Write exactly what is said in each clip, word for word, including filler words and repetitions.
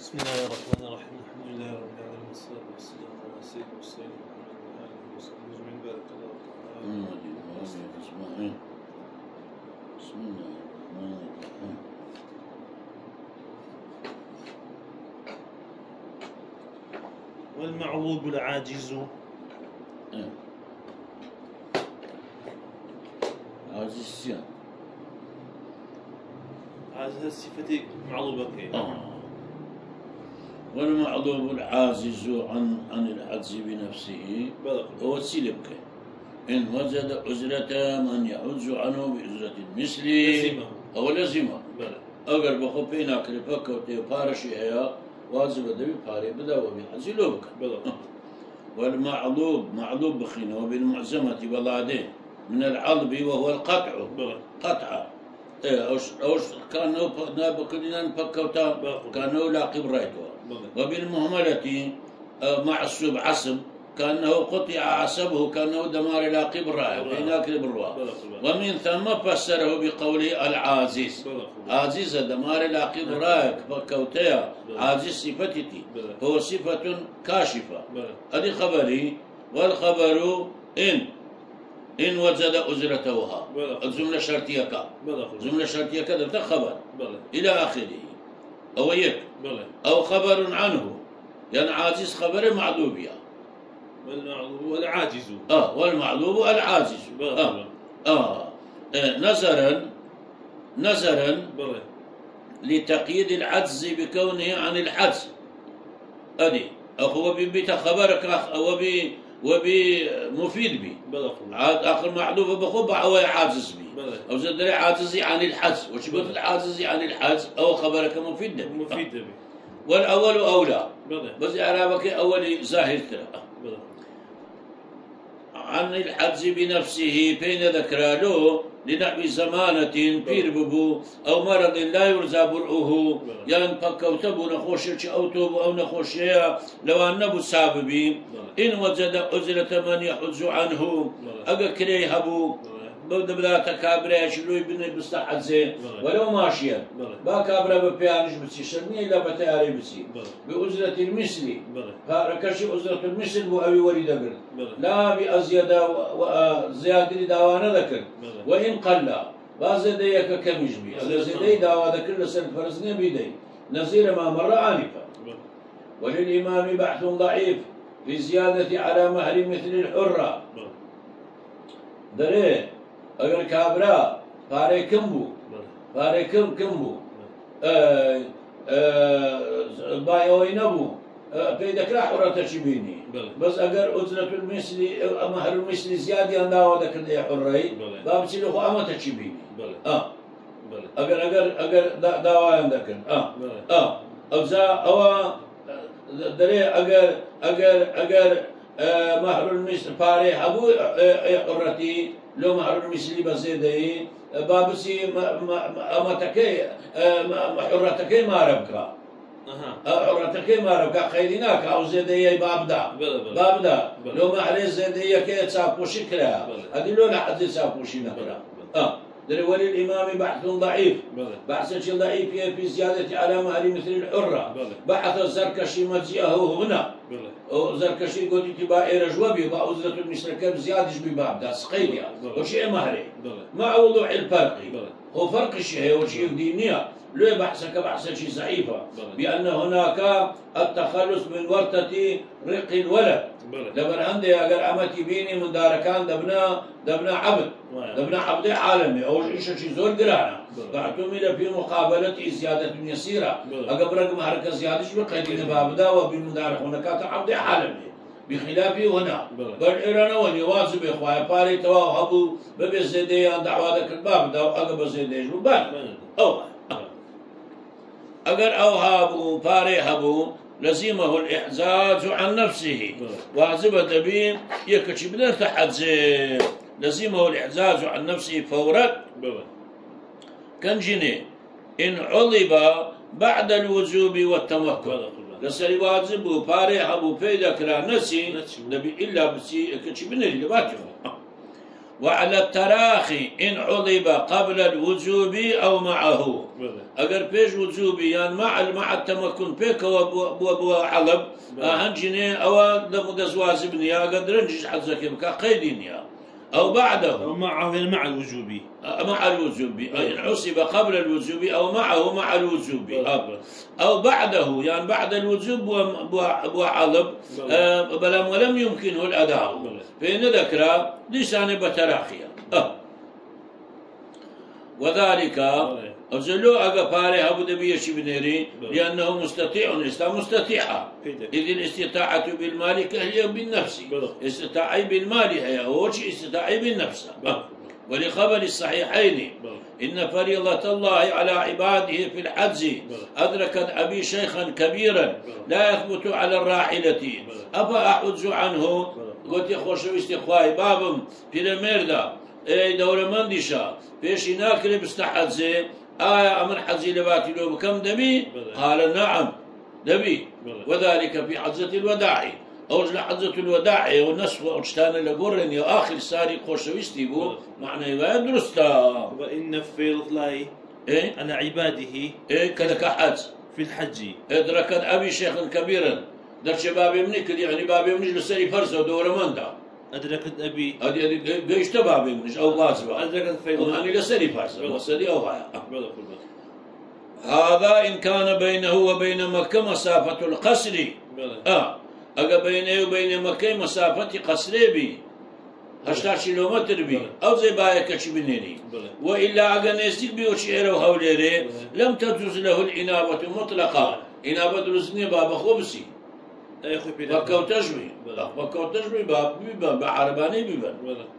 بسم الله الرحمن الرحيم. الحمد لله رب العالمين والصلاة والسلام على سيدنا وسيدنا محمد وعلى آله وصحبه أجمعين. بارك الله تعالى. بسم الله الرحمن الرحيم. والمعوض العاجز عاجز السيان هذه الصفة معضوبة كي آه. والمعضوب العاجز عن عن العجز بنفسه هو السلبك إن وجد أجرة من يعز عنه بأجرة المثل لزمه أو لزمه بلى أجر بخو بينك لفك وتفارشي هي واجب دبي باري بدا وبحزي لوبك بلى والمعضوب معضوب بخينه وبالمعزمة بلاده من العضب وهو القطع بلى قطع إيه أوش أوش كانوا ناب كلنا نفكوتا كانوا لاقي برايتوا وبالمهملة معصوب عصب كأنه قطع عصبه كأنه دمار لاقي براي بيناك بالروا ومن ثم فسره بقوله العازيز عازيز دمار لاقي برايك فكوتيا عازيز صفتتي هو صفة كاشفة هذه خبري والخبر إن إن وجد أجرتها الجملة الشرطية كا الجملة الشرطية كذا ده خبر إلى آخره أو يك أو خبر عنه يعني عاجز خبر معذوبية والمعضوب والعاجز آه والمعذوب العاجز آه. آه. آه. نظرا نظرا لتقييد العجز بكونه عن الحجز أدي أخو بيت خبرك أو بي وبي مفيد بي عاد آخر معذوب بخوب أو عاجز بي أو زدري عاجزي عن الحجز وش قلت العاجزي عن الحجز أو خبرك مفيد بي مفيد بي والأول أولى بس إعرابك أولي ظاهر ترى عن الحجز بنفسه بين ذكراله لنحو زمانة بير ببو أو مرض لا يرزى برؤه يعني فكوتبو نخوش أو توبو أو نخوش لو أن نبو ساببي إن وجد أجرة من يحج عنه أجا كريهبو بود بلا تكابرة شلوي بني بستحزين ولو ماشيا با كابرة ببيانش بسي شرني لا بتياري بسي بأجرة المثل فركشي أجرة المثل بو أبي وريد قرد لا بأزيد وزيادة داوانا ذكر وإن قل بازيديك كمجبي الزيدي داوا ذكر لسنة فرزني بيدي نظير ما مر آنفا وللإمام بحث ضعيف في زيادة على مهر مثل الحرة دري اگر كابرا فاري كمبو فاري كم كمبو بايوي نبو بيدك راح حرة شبيني بس اگر أجرة المثل مهر المثل زيادة انداوا ذكر دي حري بابسي لخو اما تشبيني اه اگر اگر اگر داوا ذكر اه اه ابزا او دري اگر اگر اگر مهر المثل فاري حبو حرتي لو مهر المثل بزيدي بابسي اما تكي حرتكي ما ربكا حرتكي ما ربكا خيريناك او زيدي بابدا بابدا لو مهر زيدي كي تصابوشي كلا هذه لو لحد تصابوشي نكرا اه دري وللإمام بحث ضعيف بحث ضعيف في زيادة على مهر مثل الحرة بحث الزركشي مجيئه هنا زركشي قلت تبا إرجوبي وأزلة المشركة بزيادة بباب دا سقيليا وشيء مهري مع وضوح الفرق هو فرق الشيء وشيء دينية لو بحثك بحث شيء ضعيفة بأن هناك التخلص من ورطة رق الولد لبن عندي أقل عمتي بيني من داركان دبنا دبنا عبد دبنا عبد عالمي أو شيء شيء زور قرانا فاعتمد في مقابلة زيادة يسيرة أقل رقم حركة زيادة شو بقيدين بابدا وبالمدار هناك عبد عالمي بخلافي هنا بل إيرانا ونواز بإخوائي باري تواو هبو ببي زيدي عن دعوة ذاك الباب دا أقل زيدي شو بان أو أقل أو هابو باري هبو لزمه الإحزاز عن نفسه واجب دبين يكشي بدل تحزي لزمه الإحزاز عن نفسه فورا كان جني إن علب بعد الوجوب والتمكن لسري واجب وباري أبو بيدا كلا نسي نبي إلا بسي كشي بنري لباتهم وعلى التراخي إن عضب قبل الوجوب أو معه أجر بيج وجوبي يعني مع مع التمكن بيك وبو علب هنجني أو دم دزواز بنيا قدر نجيش حزك يبقى قيدينيا أو بعده أو معه مع الوجوب مع الوجوب إن عصب قبل الوجوب أو معه مع الوجوب أو بعده يعني بعد الوجوب بو علب بل ولم يمكنه الأداء فإن ذكر لسان بتراخيا أه. وذلك أزلو أقفاره أبو دبيش بنيري لأنه مستطيع الإسلام مستطيعة إذ الاستطاعة بالمال كهي بالنفس استطاعي بالمال هي وش استطاعي بالنفس أه. ولخبر الصحيحين إن فريضة الله على عباده في الحج أدركت أبي شيخا كبيرا لا يثبت على الراحلة أفا أحج عنه قلت يا خوشو استخواي بابم في المردا اي دور مندشا فيش ناكل بستحزي آية أمر حزي لباتي لو بكم دبي قال نعم دبي وذلك في حجة الوداع أوجل حجة الوداع والنسوة واشتان لقرن يا آخر ساري خوشو استيبو معنى يبقى درستا وإن في الله إيه؟ على عباده إيه كذا حج في الحج أدركت أبي شيخا كبيرا در شبابي منك يعني بابي منج لسري فرزة ودور مندا أدركت أبي هذه هذه جيش تبابي منج أو واجبة أدركت فيض يعني لسري فرزة وسري أو غاية هذا إن كان بينه وبين مكة مسافة القصر آه أجا بينه وبين مكة مسافة قصر بي هشتار كيلومتر بي أو زي بايك شبنيني وإلا أجا نزيك بي وشيره وهوليري لم تجوز له الإنابة مطلقة إنابة رزني بابا خبسي بكو تجمي بكو تجمي باب بيبان بعرباني بيبان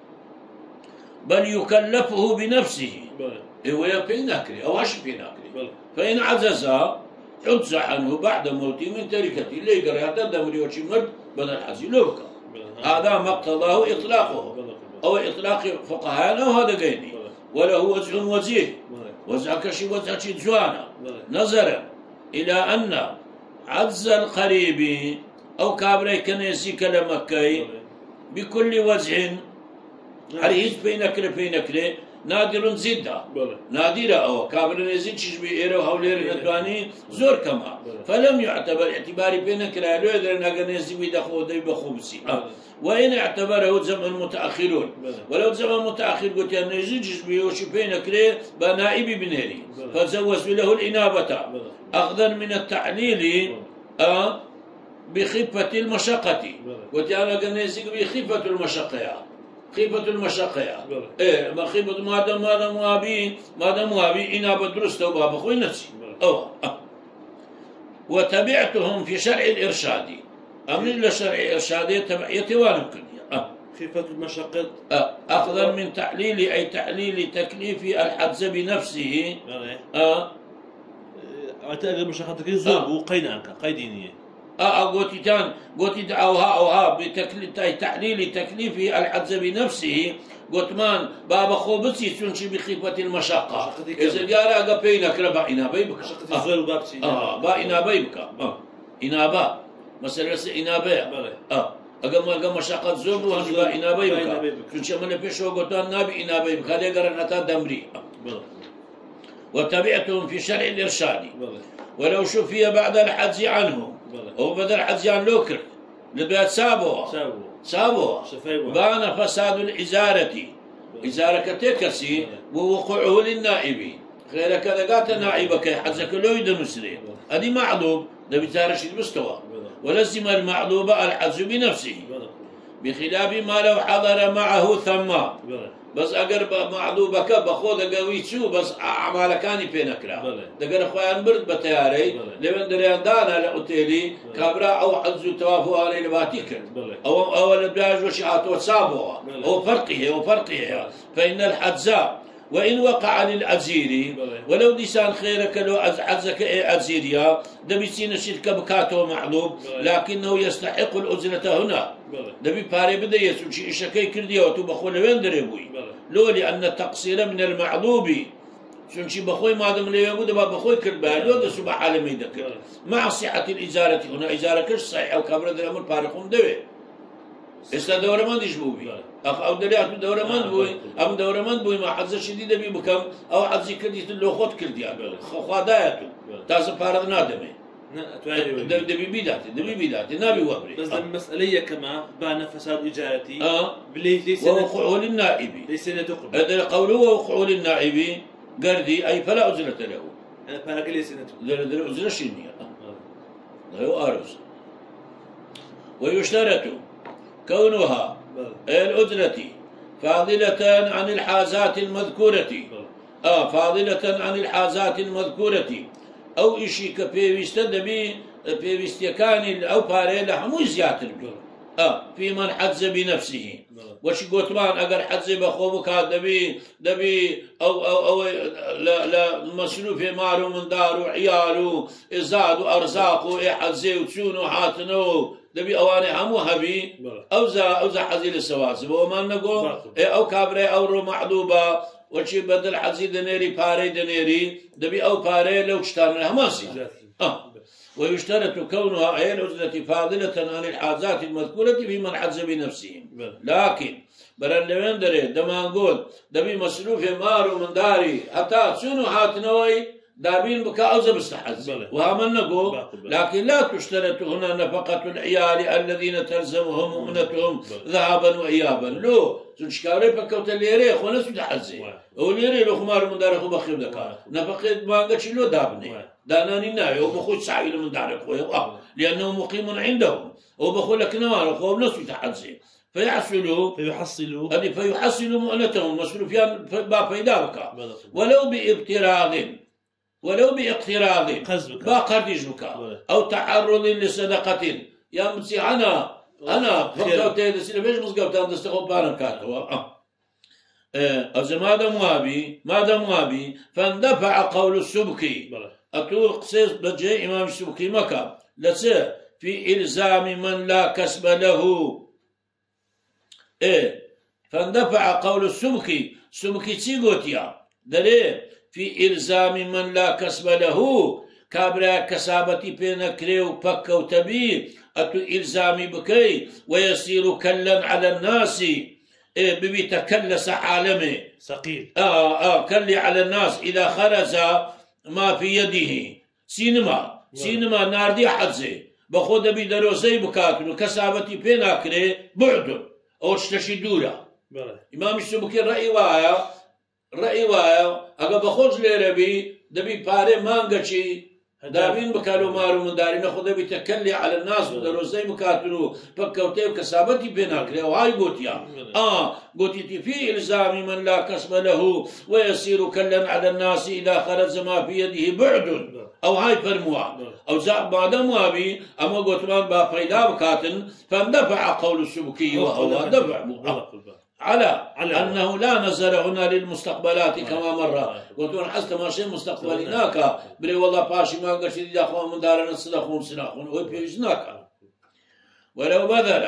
بل يكلفه بنفسه هو يبينكري أو أش بينكري فإن عجز حجز عنه بعد موته من تركته اللي يقرأ يعتد مريوشي مرد بدل حزي لوكا هذا ما اقتضاه إطلاقه أو إطلاق فقهاء أو هذا قيني وله وجه وجيه وجه كشي وجه جوانا نظرا إلى أن عجز القريب أو كابري كنيسي كلمكي بكل وجه حريج بينك بينك نادر زيدا نادرة أو كابر نزيد شبي إيرو هولير ندباني زور كما فلم يعتبر اعتباري بينك لا يقدر نجا نزيد بيدخو دي بخوبسي وإن اعتبره زمن متأخرون ولو زمن متأخر قلت أن نزيد شبي وشي بينك بنائبي بنيري فزوز له الإنابة أخذا من التعليل أه بخفة المشقة وتعالى قنيزك بخفة المشقة خفة المشقة إيه ما خفة ما دام ما دام وابي ما دام وابي إنا بدرست وبابا خوي نفسي أو أه. وتبعتهم في شرع الإرشاد أمن إلى شرع الإرشاد تبعيتي وانمكن أه. خفة المشقة أه. أخذا من تعليل أي تعليل تكليف الحجز بنفسه أه. أتأجل مشقتك الزوب وقيناك قيدينية اه قلت تان قلت دعوها او ها بتحليل تكليف الحجز بنفسه قلت مان بابا خوبسي تنشي بخفة المشقة اذا قال اقا بينك ربع انابي بك اه با انابي بك اه انابا مثلا انابي اه اقا ما اقا مشقة زوب وهنبا انابي بك تنشي من بيشو قلت نابي انابي بك هذا قرنتا دمري وتبعتهم في شرع الارشاد ولو شفي بعد الحجز عنه أو بدل حزيان لوكر لبيت سابوا سابوا بان فساد الإزارة إزارة كتكسي ووقوعه للنائب غير كذا قات نائبك حزك لو يدنسري هذه معلوم ده بتارش المستوى ولزم المعلوب الحز بنفسه بخلاف ما لو حضر معه ثم بس اگر معلوبك بخود قوي شو بس اعمالكاني بينكرا دقر اخوان برد بتياري لمن دريان دانا لاوتيلي كابرا او حزو توافو علي لباتيك او او البلاج وشعات وصابوا او فرقه او فرقه فان الحجزاء وإن وقع للأزيري ولو ديسان خيرك لو عزك أزيريا دبيسين الشركة بكاته معلوم لكنه يستحق الأجرة هنا دبي باري بدا يسوي شكاي كرديا وتو بخول وين دريبوي لو لأن التقصير من المعلوب شنشي بخوي ما دام لي يقول دبا بخوي كربا لو ده سبح عالمي ذكر مع صحة الإزارة هنا إزارة كش صحيح أو كبر الأمر بارقهم دوي استدور ما ديش بوبي أخ أو دليات دورة من بوي أم دورة من بوي ما حز شديد بي بكم أو حز كرديت اللي خود كرديات خداياته تاسو فارغ نادمه دبي بيداتي دبي بيداتي نبي وبري بس المسألة كما بان فساد إجارتي آه ليس ووقوع للنائب ليس تقبل هذا قوله ووقوع للنائب قردي أي فلا أجرة له أنا فارق ليس ذل ذل أجرة شنية لا يؤارز ويشترط كونها الأجرة فاضلة عن الحازات المذكورة آه فاضلة عن الحازات المذكورة أو إشي كبيوست دبي بيوستيكان أو باري لحمو زياتر بي آه في من حز بنفسه وش قوتمان أجر حز بخوبك دبي دبي أو أو أو لا لا مصروف مالو من دارو عيالو إزادو أرزاقو إحزي وتشونو حاتنو دبي أواني همو هبي أو زا أو زا حزي السواسب وما نقول أو كابري أو رو معدوبة وشي بدل حزي دنيري باري دنيري دبي أو باري لو اشترنا هماسي آه ويشترط كونها أي العزلة فاضلة عن الحاجات المذكورة في من حز بنفسهم لكن برن لوين دري دمان قول دبي مصروف مارو من داري حتى شنو حاتنوي دابين بك أوزا بستحز وهم نقول لكن لا تشترط هنا نفقة العيال الذين تلزمهم مؤنتهم ذهابا وإيابا لو شكاوري بكوت الليري خو نسو تحزي وليري لو خمار من داري خو بخيب دكا نفقة ما قلتش له دابني داناني ناوي وبخو سعيل من داري خو لأنه مقيم عندهم وبخو لك نوار خو نسو تحزي فيحصلوا فيحصلوا هذه فيحصلوا مؤنتهم مصروفيان با فيدابك ولو باقتراض ولو باقتراض با قرديش بك أو تعرض لصدقة يا متي أنا أنا فقط تيدس ليش مسقط عند استقبال بانكات هو أه ماذا موابي ماذا موابي فاندفع قول السبكي أتو قصيص بجي إمام السبكي مكة لسه في إلزام من لا كسب له إيه فاندفع قول السبكي سبكي تيغوتيا دليل في إلزام من لا كسب له كابرا كسابتي بين كريو بكا وتبي أتو إلزامي بكي ويصير كلا على الناس إيه ببي تكلس عالمه ثقيل آه آه كلي على الناس إذا خرج ما في يده سينما سينما ناردي حزي بخود بي دروزي بكاتلو كسابتي بين كري بعد أو تشتشدولا إمام السبكي رأي وايا رأي وايا أجا بخوش ليربي دبي باري مانجا دابين بكالو مارو من داري ناخذ بيتكلي على الناس ودروزي بكاتلو فكوتي وكسابتي بيناكري وهاي قوتيا اه قوتي في إلزام من لا كسب له ويصير كلا على الناس إذا خرج ما في يده بعد أو هاي فرموا أو زعب بعد موابي أما قوتمان بافيدا بكاتن فاندفع قول السبكي وهو دفع على, على أنه لا نظر هنا للمستقبلات كما مر قلت له حسب ما شيء مستقبلناك بري والله باشي ما قلت لي داخل من دارنا الصدخون سلاخون ويبيجناك ولو بذل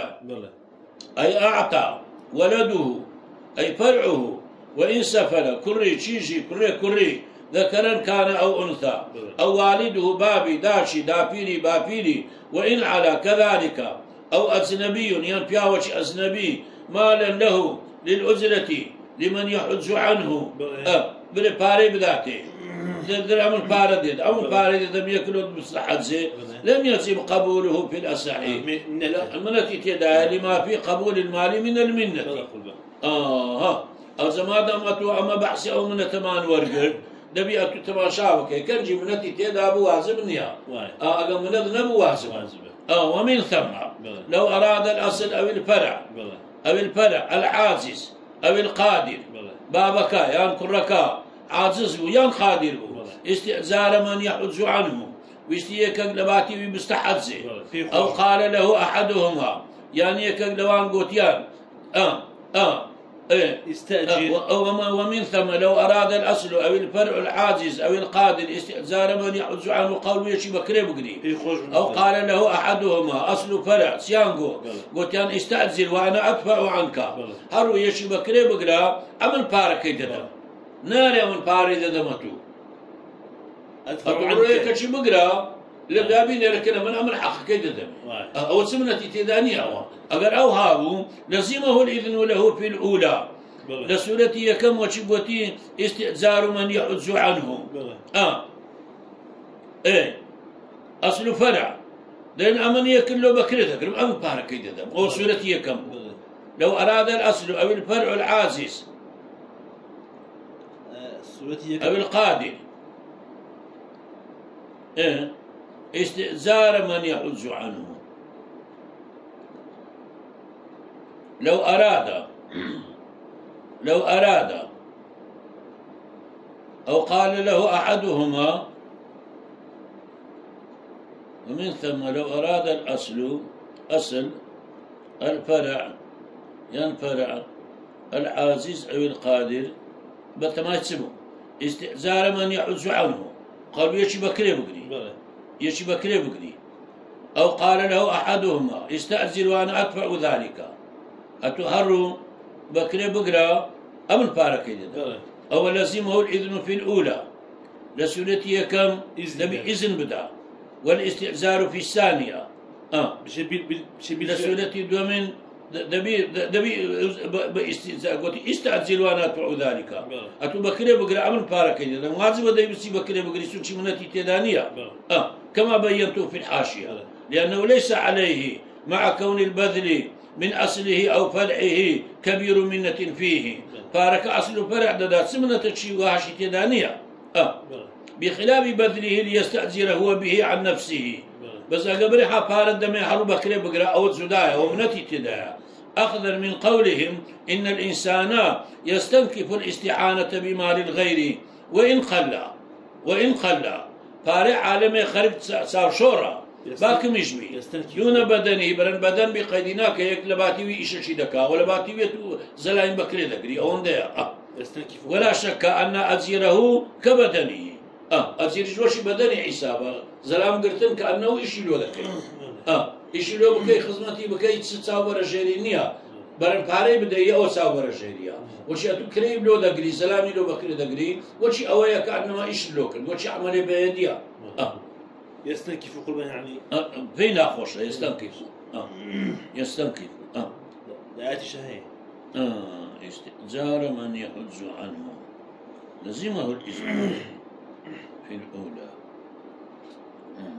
أي أعطى ولده أي فرعه وإن سفل كري تشيجي كري كري ذكرا كان أو أنثى أو والده بابي داشي دابيري بابيري وإن على كذلك أو أجنبي ينبياوش أجنبي مالا له للأجرة لمن يحج عنه بر باري بذاته در أمر باردد أمر باردد لم يكن مستحجة لم يجب قبوله في الأصحي المنة تدعى لما في قبول المال من المنة آه أو زمان أمتو أما بحث أو من تمان ورقر نبي أتو تمان شابك كنجي منة تدعى بوازب نيا أقام منة نبو وازب آه ومن ثم لو أراد الأصل أو الفرع أو الفرع العاجز أو القادر بابك ينكرك عاجز ويان قادر استئزار من يحج عنه ويستيك لباتي بمستحجه أو قال له أحدهما يعني كلوان قوتيان آه آه إيه يستأجر ومن ثم لو أراد الأصل أو الفرع العاجز أو القادر استئزار من يحج عنه قول يشي بكري بقري أو قال له أحدهما أصل فرع سيانقو قوتيان استأجر وأنا أدفع عنك هرو يشي بكري بقرا أمن بارك يددا نار أمن بارك يددا متو أدفع عنك شي بقرا لقابين يركنا من أمر حق كيد دم أو سمنة تدانية أجر أو هابو لزمه الإذن له في الأولى لسورتي كم وشبوتي استئزار من يحز عنه آه إيه أصل فرع لأن أمنية كله بكرتك أم بارك كيد دم أو سورتي كم لو أراد الأصل أو الفرع العازز أو القادر إيه استئزار من يحز عنه لو أراد لو أراد أو قال له أحدهما ومن ثم لو أراد الأصل أصل الفرع ينفرع العازز أو القادر بتما يتسمو استئزار من يحز عنه قالوا يشي بكري بقري يشي بكري بقري أو قال له أحدهما استأذر وأنا أدفع ذلك أتهر بكري بقرا أمن بارك أو لازمه الإذن في الأولى لسنتي كم نبي إذن بدا والاستئذار في الثانية آه لسنتي دومين دبي دبي باستئذار قلت استأذر وأنا أدفع ذلك أتو بكري بقرا أمن بارك إذا مازم بدأ يبسي بكري بقري سوتشي منتي تدانية آه كما بينته في الحاشية لأنه ليس عليه مع كون البذل من أصله أو فرعه كبير منة فيه فارك أصل فرع ددا سمنة تشي وهاشي تدانية آه بخلاف بذله ليستأجر هو به عن نفسه بس أقبرها فارد دمي حرو بكري بقرا أو زدايا ومنتي تدايا أخذا من قولهم إن الإنسان يستنكف الاستعانة بمال الغير وإن قل وإن قل فارع عالمي خرج صار شورى باكم يجمي يونا بدني برن بدن بقيدناك يك لباتيوي إيش شي دكا ولا باتيوي زلاين بكري دكري أون ده آه. ولا شك أن أجيره كبدني آه أجير جوشي بدني حسابه زلام قرتن كأنه إيش لو دكري آه إيش لو بكي خدمتي بكي تساور جيرينيا برن باري بدأ أو ساور جيريا وشي أتو كريب لو دكري زلامي لو بكري دكري وشي أويا كأنما إيش لو كن وشي عملي بيديا آه يستنكف قلبا يعني آه. فين أخوش يستنكف آه. يستنكف آه. لا آتي شهية آه. استئجار من يحج عنه لزمه الإذن في الأولى آه.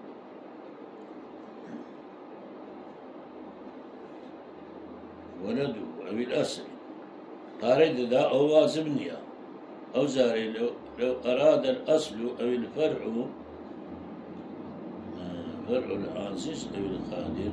ولده أو الأصل قارد دا أو وازبنيا أو زاري لو, لو أراد الأصل أو الفرع فرع العازز أو القادر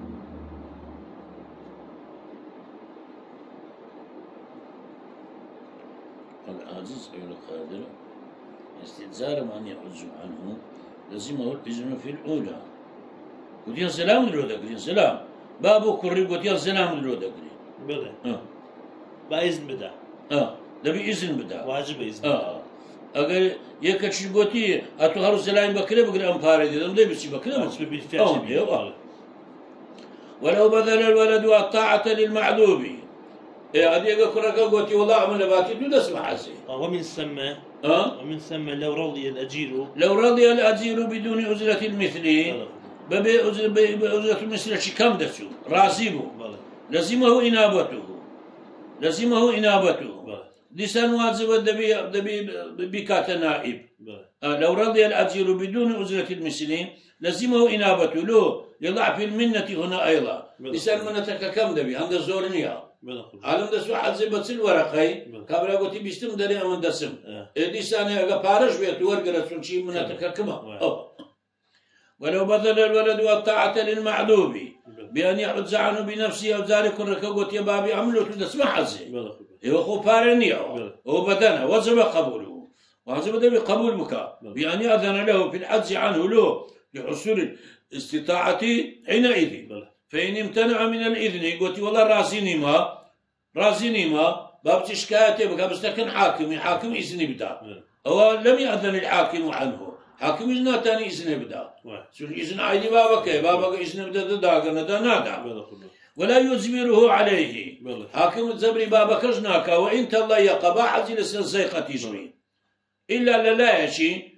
العازز أو القادر استئجار من يحج عنه لزمه الإذن في الأولى قلت يا سلام دلو دقري يا سلام بابو كري قلت يا سلام دلو دقري بلى آه بإذن بدا آه دبي إذن بدا واجب إذن آه أجر يكشف قوتي أتوهر زلاين بكرة بكرة أم فارد دم ده بس بكرة بس بالفعل ولو بذل الولد الطاعة للمعذوب إيه هذه يقول قوتي والله عمل باتي دون اسمع حسي ومن ثم أه ومن ثم لو رضي الأجير لو رضي الأجير بدون أجرة المثل ببي أجرة المثل شي كم دسو راسبه لزمه إنابته لزمه إنابته لسان واجب دبي دبي بكات نائب آه لو رضي الأجير بدون أجرة المثلين لزمه إنابته له لضعف المنة هنا أيضا لسان منتك كم دبي عند الزورنية عالم دسو عزبت الورقي كابرا قلت بيستم دري أمن دسم لسان أجا بارش بيت ورقرة شيء منتك كما ولو بذل الولد والطاعة للمعذوب بأن يحج عنه بنفسه أو ذلك ركوت يا بابي عملوا تسمع حزي يخو بارنيا هو بدنا وجب قبوله وجب دبي قبول بكاء بأن يأذن له في الحج عنه له لحصول الاستطاعة حينئذ فإن امتنع من الإذن قلت والله راسيني ما راسيني ما باب شكايته بك بستكن حاكم حاكم إذن بدا هو لم يأذن الحاكم عنه حاكم إذن تاني إذن بدا سون إذن عادي بابك بابك إذن بدا داغنا دا نادا ولا يجبره عليه حاكم الزبري بابك جناك وإن تضيق باعز لسنسيقة يجري إلا لا يشي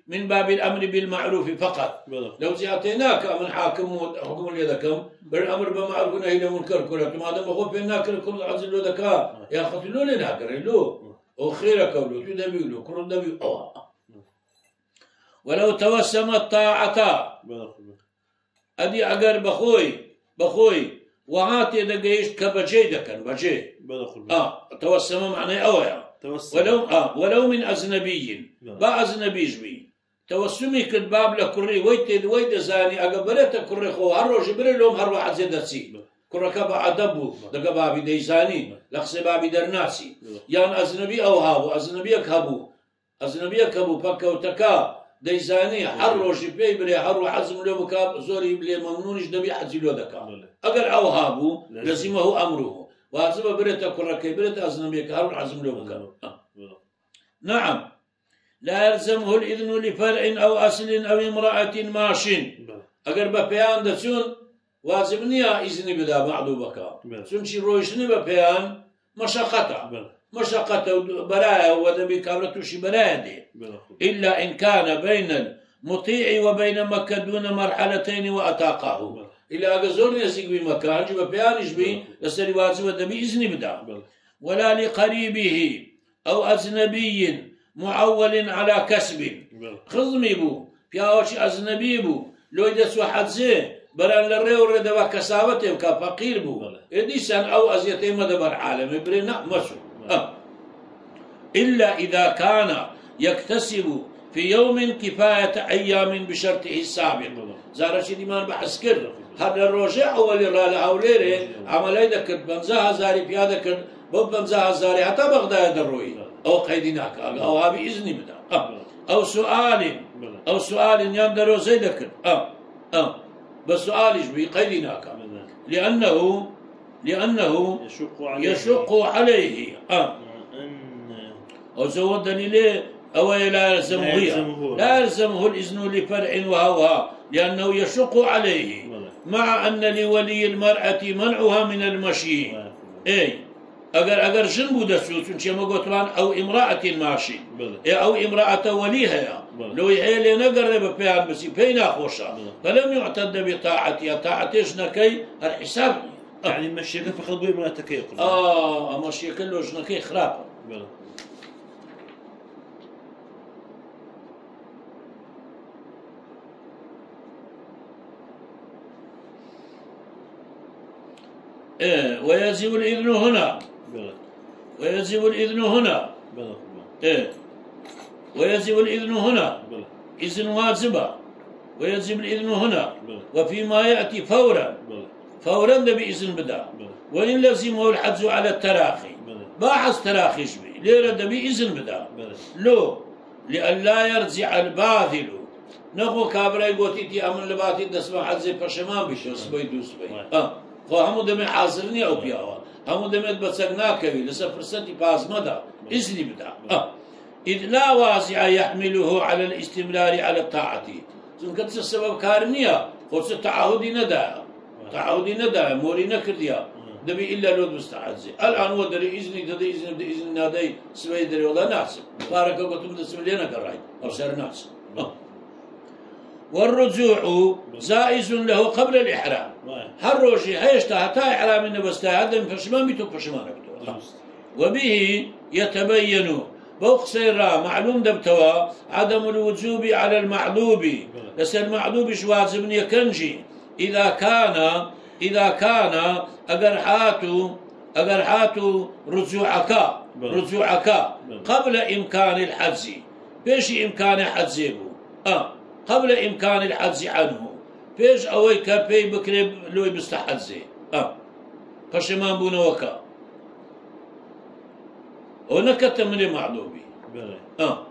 من باب الأمر بالمعروف فقط. بله. لو زياتيناك من حاكم حكم يدكم بالأمر بالمعروف ونهي عن المنكر كله ما دام خوف الناكر كل عزل له دكا يا خطلو لناكر له وخيرك ولو تدبي له كل دبي ولو توسم الطاعة أدي أجر بخوي بخوي وعاتي دقيش كبجي دكن بجي آه توسم معناه أويا ولو آه ولو من أجنبي با أجنبي جبي توسمي كد باب لكري ويت ويت زاني أقبلت كري خو هرو جبري لهم هرو عزيدتي كرة كبا أدبو دقا بابي ديزاني لخص بابي درناسي يعني أجنبي أو هابو أجنبي كهبو أجنبي كهبو بكا وتكا ديزاني حرو جبي بلي حرو عزم له بكاب زوري بلي ممنونش دبي حزي له دكا أجر أو هابو لزمه أمره وهذا بريت كرة كبرت أجنبي كهرو عزم له بكاب نعم لا يلزمه الإذن لفرع أو أصل أو امرأة ماش أجر ببيان دسون وازمنيا إذن بدا بعض بكا سنشي رويشني ببيان مشقته مشقته برايا ودبي كابلتوشي برايا دي إلا إن كان بين المطيع وبين مكة دون مرحلتين وأتاقاه إلا أجزور يسيق بمكان جب بيان يجبي لسري واجب ودبي إذن بدا ولا لقريبه أو أجنبي معول على كسب خزمي بو بياوش أجنبي بو لو يدس واحد زي بران للريو ردوا كسابته وكا فقير بو إديسان أو أزيتي مدبر عالمي برينا مسو أه. إلا إذا كان يكتسب في يوم كفاية أيام بشرطه السابق زارش الإيمان بحسكر هذا الرجع أول الرالة أوليره عملي ذكر بنزاها زاري بيادة كر بب بنزاها زاري حتى بغداد الروي أو قيدناك أو هذا بإذن بدا أه. أو سؤال أو سؤال يندرو زي ذكر أه. أه. بس سؤال يجبي قيدناك لأنه لأنه يشق عليه, يشق عليه. أه. أو زود دليله أو لا يلزمه لا يلزمه الإذن لفرع وهوها لأنه يشق عليه مع أن لولي المرأة منعها من المشي أي أجر أجر جنبو دسوس إن شاء ما قلت أو امرأة ماشي أو امرأة وليها لو يعيل نقرب بيان بس بينا خوشة فلم يعتد بطاعتها طاعتش نكي الحساب يعني مشي كيف خلقوا ما تكيق آه مشي كله جنكي خراب إيه ويجب الإذن هنا ويجب الإذن هنا إيه ويجب الإذن هنا إذن واجبة ويجب الإذن هنا وفيما يأتي فورا فورا ده بإذن بدا وإن لزمه الحجز على التراخي باحث تراخي شبي ليرة ده بإذن بدا لو لألا يرجع الباذل نقو كابرا قوتيتي أمن لباتي دسما حجز فشمان بشو سبي دو سبي آه فهمو دمي حاضرني أو بياوا همو دمي بسقناكوي لسا فرصتي باز مدى إذن بدا آه إذ لا واسع يحمله على الاستمرار على الطاعة زين كتس السبب كارنيا خصوصا تعهدي ندا تعهدي ندا موري نكرديا دبي إلا لود مستعزي الآن هو دري إذني دري إذن بدي إذن نادي سوي دري ولا ناس بارك الله تم تسمع لنا كراي أو سر ناس والرجوع زائز له قبل الإحرام هالروشي هيشتا حتى إحرام النبستا هذا فشمان بيتو فشمان بيتو وبه يتبين بوقسيرا معلوم دبتوا عدم الوجوب على المعلوب بس المعلوب واجب يكنجي إذا كان إذا كان أجرحات أجرحات رجوعك رجوعك قبل إمكان الحجز بيش إمكان حجزه آه قبل إمكان الحجز عنه بيش أويك بي بكري لوي بستحجزه آه فشمان بونوكا ونكت من المعلوبي اه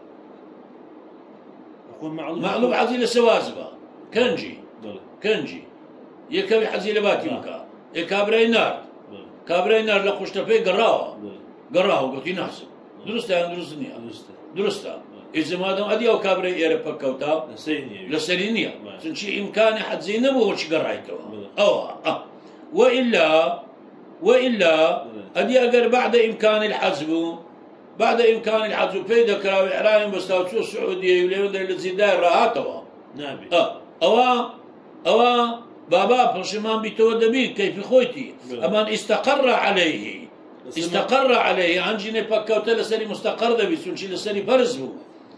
معلوب عزيل سوازبا كنجي كنجي يكوي حزيل باتي مكا يكابري نار كابري نار لقشت فيه قراوه قراوه قلت ينحسب درست يعني درستني درست إذا ما دام أدي أو كابري يرفع كوتا لسرينيا سنشي إمكان حزين نبوه وش قرايته أو آه وإلا وإلا أدي أجر بعد إمكان الحزب بعد إمكان الحج وبيدا كراوي إعلان بستوتشو السعودية يوليون در الزيداء راهاتوا نابي آه أوا أوا بابا برشمان بيتو دبي كيف خويتي أما استقر عليه استقر عليه عنجي بكوت لسري مستقر دبي سونشي لسري فرزه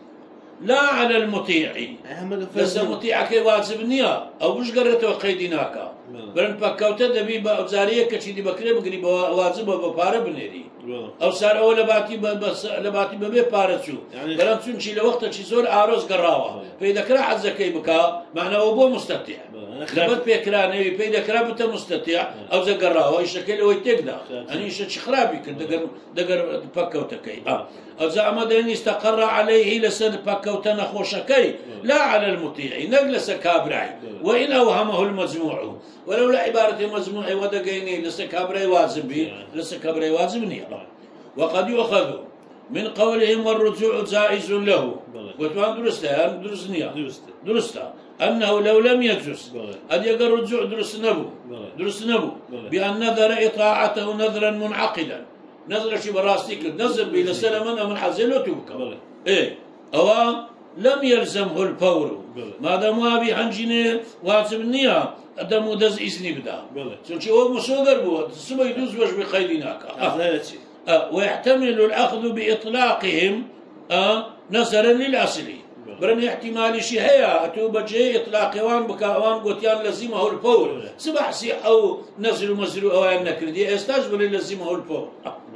لا على المطيع بس مطيع كي واجب نيا أو مش قررته قيدناك برن بكوت دبي بأبزارية كشي دي بكري بقري واجب وببارة بنيري أو صار أول لباتي بس لباتي ببي بارتشو برن سونشي لوقت شي زور عروس قراوة فإذا كرا عزكي بكا معناه أبو مستطيع لبت بيكرا نبي فإذا كرا بت مستطيع أو زي قراوة يشكل هو يتقدر أنا يش خرابي كنت دقر دقر بكوتكي آه أو زعما أن استقر عليه لسد بكوتنا خوشكي لا على المطيع نجلس كابرعي وإن أوهمه المجموع ولولا عبارة مجموع ودقيني لسه كابرعي واجبي لسه كابرعي واجبني وقد يؤخذ من قولهم والرجوع جائز له وتوان درسته درسنيا درسته أنه لو لم يجوز أن يقر الرجوع درس نبو درس نبو بأن نذر إطاعته نذرا منعقدا نذر شي براستيك نذر بلا سلمنا من حزلته إيه أو لم يلزمه الفور ما دام أبي حنجني واجب النية دم دز إذني بدا شو هو مسوغر بو سما يدوز وش بخيليناك أه. أه. ويحتمل الأخذ بإطلاقهم أه. نظرا للأصلي برن احتمال شيء هي أتوب جي إطلاق وان بكاوان قوتيان لزمه الفور سبحسي أو نزل مزل أو النكر دي استجبر لزمه الفور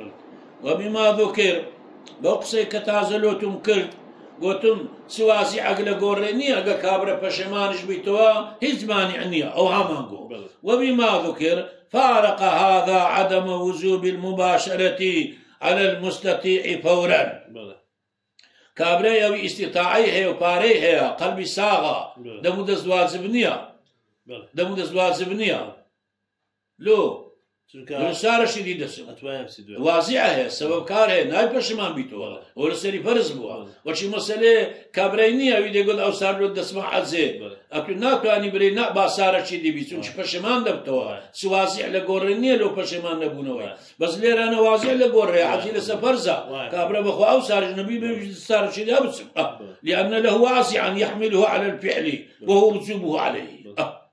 وبما ذكر بقصي كتازلوتم كل قوتم سواسي عقل قوريني أقا كابرة بشمانش بيتوا هز مانعنية أو همانقو وبما ذكر فارق هذا عدم وجوب المباشرة على المستطيع فورا كابري أو استطاعي هي وباري هي قلبي ساغا دمو دز واجبنية دمو دز واجبنية لو لو سارة شديدة سو واضحة هي سبب كار هي ناي بشمان بيتوا ولا سري فرز بوا وشي مسألة كابرينية ويدي قد أو صار له دسمع عزيز أكيد ناكو أني بري نقبا سارة شديدة بيتون شو بشمان دبتوا سواسع لقورنية لو بشمان نبونوا بس ليه أنا واضح لقوري عزيز سفرزة كابرا بخو أو صار النبي بيجي سارة شديدة بس لأن له واسعا يحمله على الفعل وهو وجوبه عليه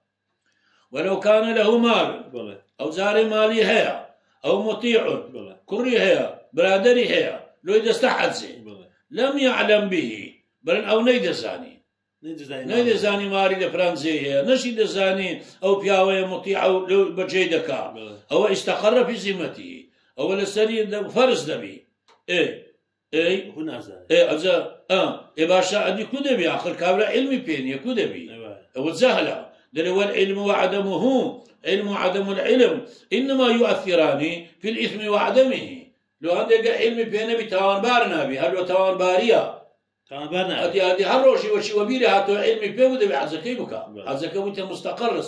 ولو كان له مال أو زار مالي هي أو مطيع كري هي برادري هي لو إذا استحد زي لم يعلم به بل أو نيد زاني نيد زاني ماري لفرنسي هي نشيد زاني أو بياوي مطيع أو بجيدك أو استقر في ذمته أو لسري فرز دبي إيه إيه هنا زاني إيه أجا آه إباشا أدي كدبي آخر كابلا علمي بيني كدبي أو زهلة لأن العلم وعدمه علم وعدم العلم إنما يؤثران في الإثم وعدمه لو عندك علم بينه بتوان بارنا بي هل توان باريا توان بارنا هذه هذه هالروشي وشي وبيري هاتو علم بينه ده بعزكي بك عزكي وانت مستقر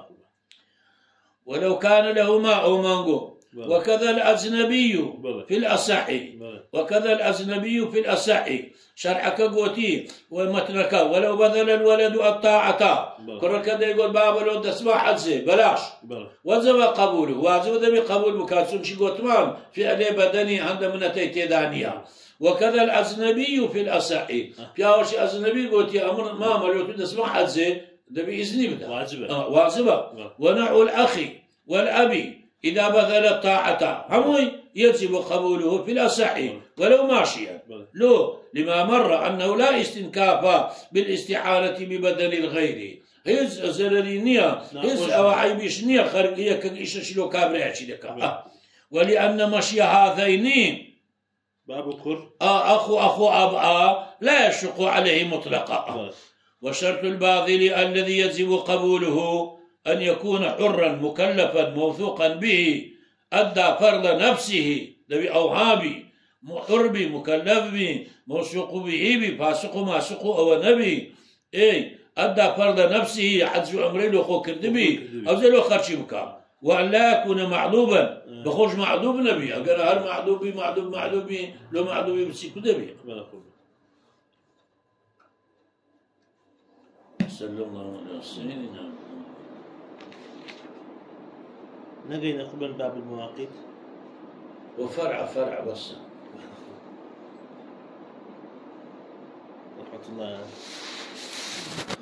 ولو كان له ماء أو مانجو وكذا الأجنبي في الأصح وكذا الأجنبي في الأصح شرعك قوتي ومتنك ولو بذل الولد الطاعة كرة كذا يقول بابا لو تسمع حدثي بلاش وجب قبوله واجب ذبي قبول بكاسون شي قوتمان في عليه بدني عند من تيتيدانية وكذا الأجنبي في الأصح في أول شيء أجنبي قوتي أمر ما ملوت تسمع حدثي ذبي إذني بدا واجب آه واجب ونحو الأخي والأبي إذا بذل الطاعة هموي يجب قبوله في الأصح ولو ماشيا لو لما مر أنه لا استنكاف بالاستعانة ببدن الغير هز زررينيا هز أو عيبش نيا خارجية كإيش شلو كابرياتشي دكا ولأن مشي هذين باب كر أخو أخو أب لا يشق عليه مطلقا وشرط الباذل الذي يجب قبوله أن يكون حرا مكلفا موثوقا به أدى فرض نفسه ذوي أوهابي حربي مكلف به موثوق به فاسق ماسق أو نبي إيه أدى فرض نفسه حجز عمري له خو كردبي أو زي له خرشي بكا وأن لا يكون معذوبا بخوش معذوب نبي أقول هل معذوبي معذوب معذوبي لو معذوبي بس كدبي صلى الله عليه وسلم. نقينا قبل باب المواقيت وفرع فرع بس الله